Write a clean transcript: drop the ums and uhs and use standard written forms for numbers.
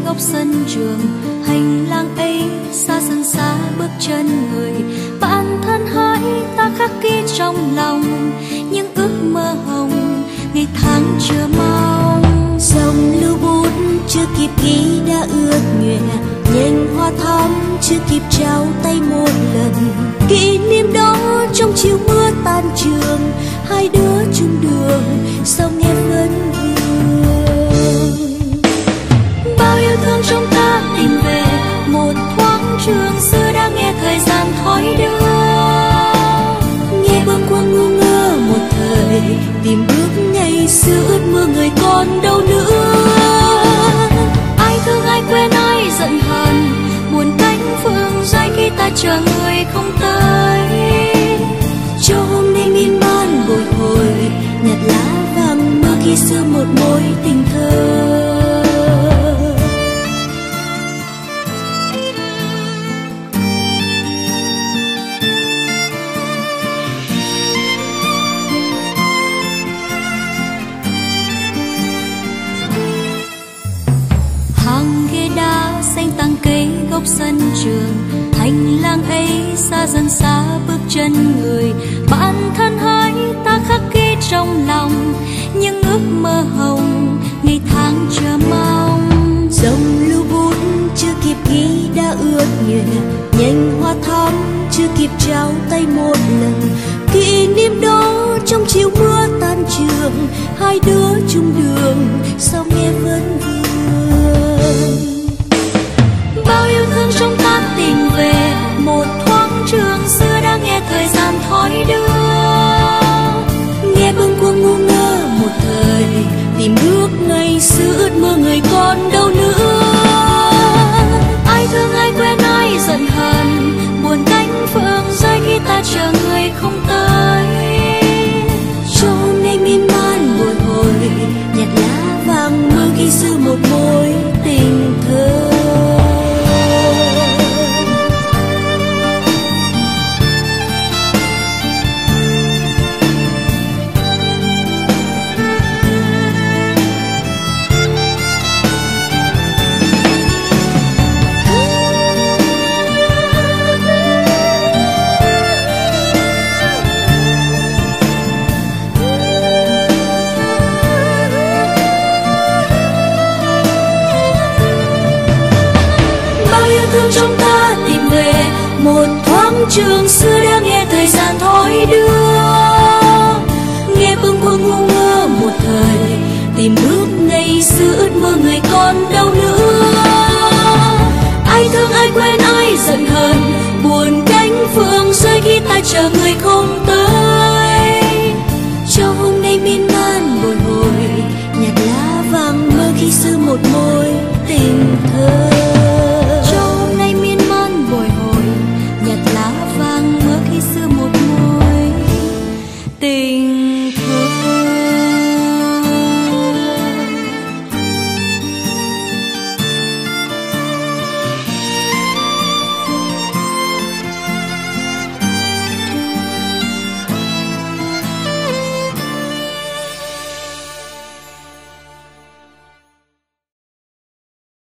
góc sân trường, hành lang ấy xa dần xa bước chân người. Bạn thân hỡi ta khắc ghi trong lòng những ước mơ hồng ngày tháng chờ mong. Dòng lưu bút chưa kịp ghi đã ướt nhòe, nhành hoa thắm chưa kịp trao tay một lần. Kỷ niệm đó trong chiều mưa tan trường, hai đứa chung đường sao nghe vẫn vương. Bao yêu thương trong ta tìm về một thoáng trường xưa, đã nghe thời gian thói đưa. Nghe bâng khuâng ngu ngơ một thời, tìm bước ngày xưa ước mơ người còn đâu nữa. Ai thương ai quên ai giận hờn, buồn cánh phương dài khi ta chờ người không tới. Cho hôm nay miên man bồi hồi, nhặt lá vàng mưa khi xưa một mối tình thơ. Góc sân trường, hành lang ấy xa dần xa bước chân người. Bạn thân hỡi ta khắc ghi trong lòng những ước mơ hồng ngày tháng chờ mong. Dòng lưu bút chưa kịp ghi đã ướt nhòe, nhành hoa thắm chưa kịp trao tay một lần. Kỷ niệm đó trong chiều mưa tan trường, hai đứa chung đường sao nghe vẫn vương. Bao yêu thương trong ta tìm về một thoáng trường xưa, đã nghe thời gian thói đưa. Nghe bâng khuâng ngu ngơ một thời, tìm bước ngày xưa ước mơ người còn đâu nữa. Ai thương ai quên ai giận hờn, buồn cánh phương rơi khi ta chờ người không tới. Cho hôm nay miên man bồi hồi, nhặt lá vàng mưa khi xưa một mối tình thơ. Trong ta tìm về một thoáng trường xưa, đã nghe thời gian thói đưa.